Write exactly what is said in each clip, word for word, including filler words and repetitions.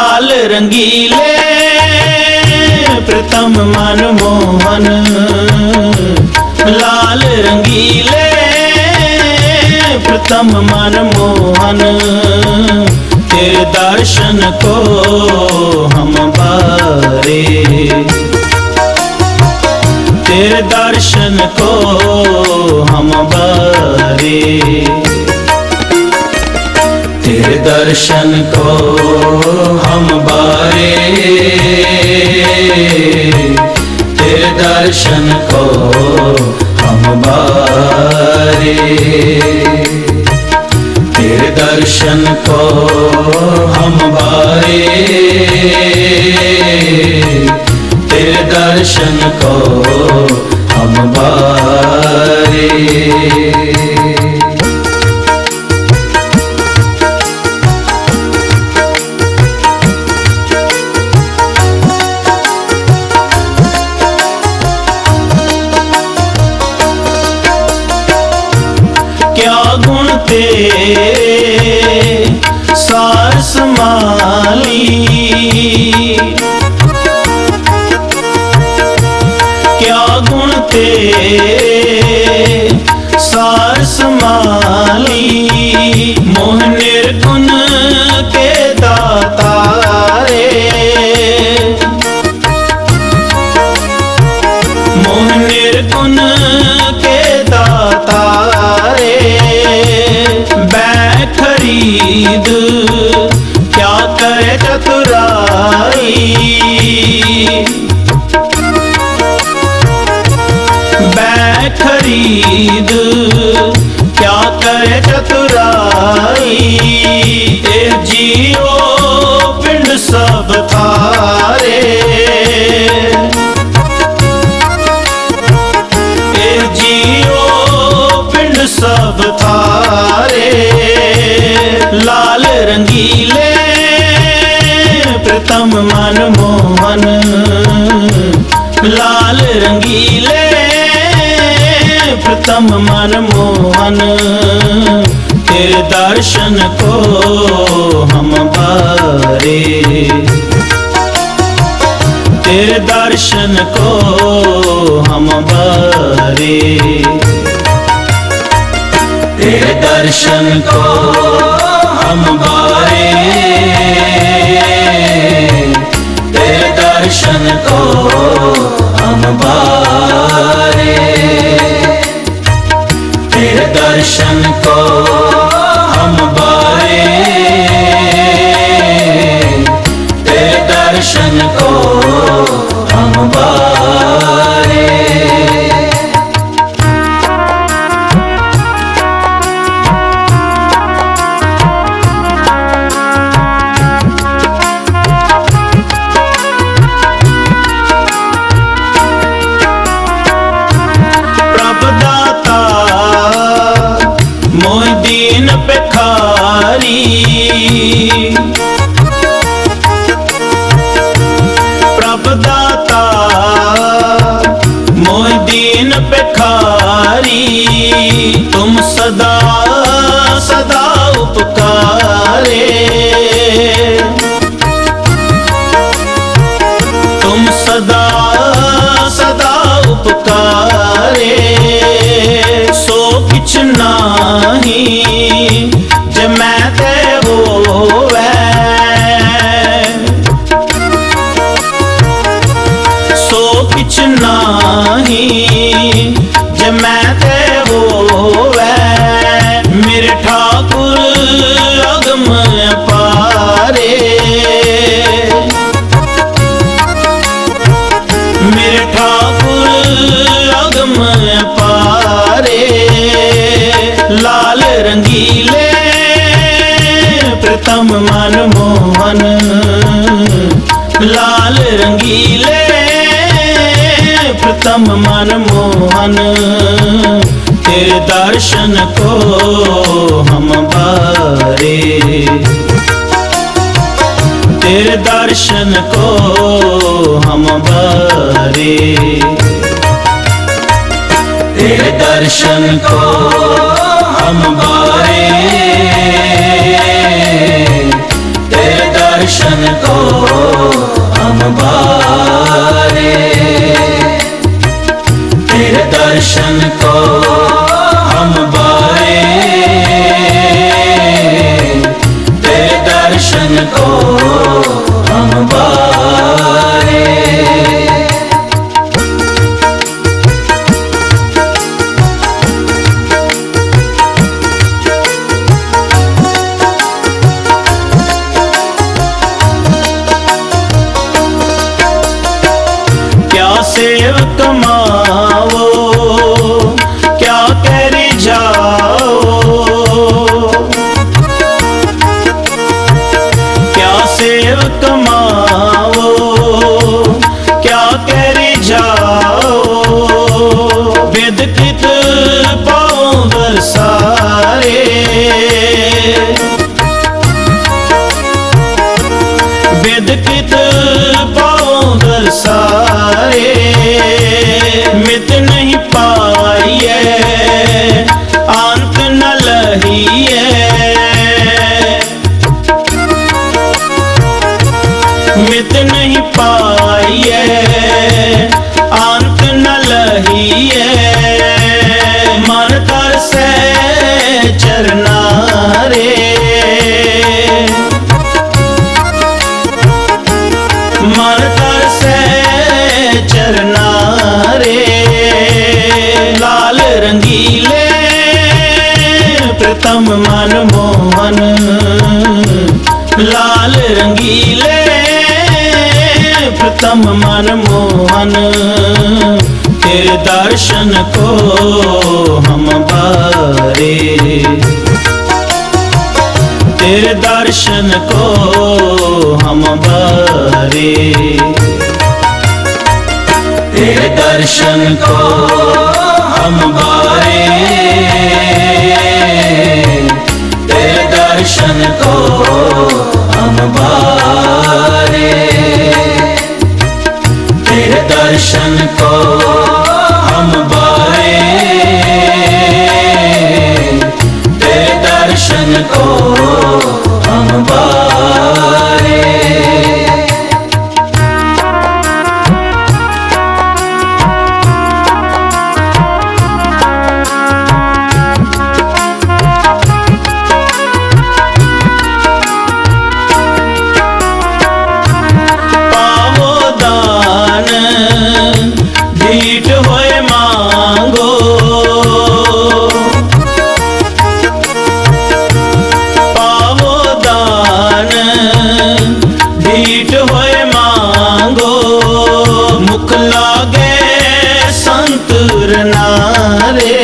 लाल रंगीले प्रथम मन मोहन, लाल रंगीले प्रथम मन मोहन, तेरे दर्शन को हम बारे, तेरे दर्शन को हम बारे, तेरे दर्शन को हम बारे, तेरे दर्शन को हम बारे, तेरे दर्शन को हम बारे, तेरे दर्शन को हम बारे। क्या गुण तेरे सार समाली, क्या गुण तेरे सार समाली, मोह निर्गुण के दातारे, मोह निर्गुण के दातारे, खरीद क्या करे चतुराई, बै खरीद क्या करे चतुराई, ए जियो पिंड सब थारे, ए जियो पिंड सब थारे, लाल रंगीले प्रथम मन मोहन, लाल रंगीले प्रथम मन मोहन, तेरे दर्शन को हम बारे, तेरे दर्शन को हम बारे, तेरे दर्शन को हम बारे, तेरे दर्शन को हम बारे, तेरे दर्शन को हम बारे, तेरे दर्शन को हम बारे। दीन पेखारी, प्रभ दाता मोह दीन पेखारी, तुम सदा सदा उपकारे, तुम सदा सदा उपकारे, सो किछ नाही जे मैं ते होवे, सो किछ नाही जे मैं ते होवे, मेरे ठाकुर अगम अपारे, मेरे ठाकुर अगम अपारे, लाल रंगीले प्रथम मन मोहन, लाल रंगीले प्रथम मन मोहन, तेरे दर्शन को हम बारे, तेरे दर्शन को हम बारे, तेरे दर्शन को हम बारे, तेरे दर्शन को हम बारे, तेरे दर्शन को हम बारे, तेरे दर्शन को हम बारे। सेव कमाओ क्या कर जाओ, क्या सेव कमाओ क्या कर जाओ, वेद कृत पाओ बरसारे, वेद कृत पाओ बरसारे, मित नहीं पाइए अंत न लहिए, मित नहीं पाइए अंत न लहिए, मन तरसे चरना रे, मन तरसे चरना रे, लाल रंगीले प्रथम मन मोहन, लाल रंगीले प्रथम मन मोहन, तेरे दर्शन को हम बारे, तेरे दर्शन को हम बारे, तेरे दर्शन को हम बारे, तेरे दर्शन को हम बारे, तेरे दर्शन को हम बारे, तेरे दर्शन को हम बारे। भीट होए मांगो, पावो दान भीट होए मांगो, मुख लागे संतुर नारे,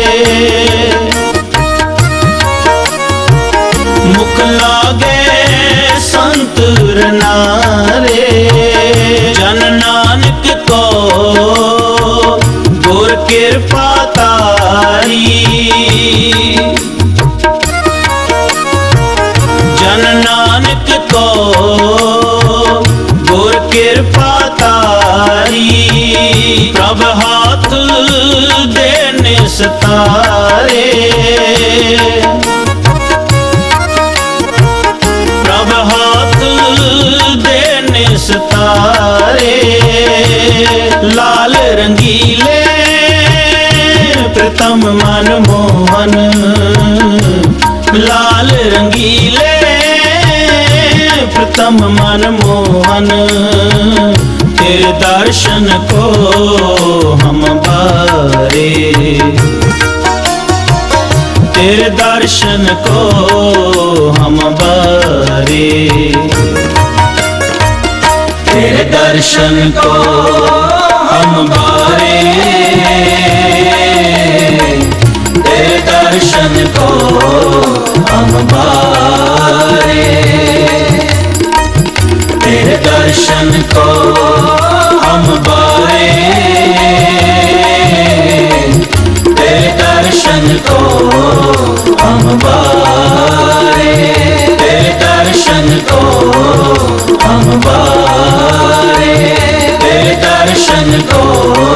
मुख लागे संतुर नारे, जन नानक को गुर कृपा तारी, जन नानक को गुर कृपा तारी, प्रभ हाथ देने सतारे, प्रभ हाथ देने सतारे, लाल रंगीले प्रथम मन मोहन, लाल रंगीले प्रथम मन मोहन, तेरे दर्शन को हम बारे, तेरे दर्शन को हम बारे, तेरे दर्शन को हम बारे, तेरे दर्शन को हम बारे, तेरे दर्शन को हम बारे, तेरे दर्शन को हम बारे, तेरे दर्शन को हम बारे, तेरे दर्शन को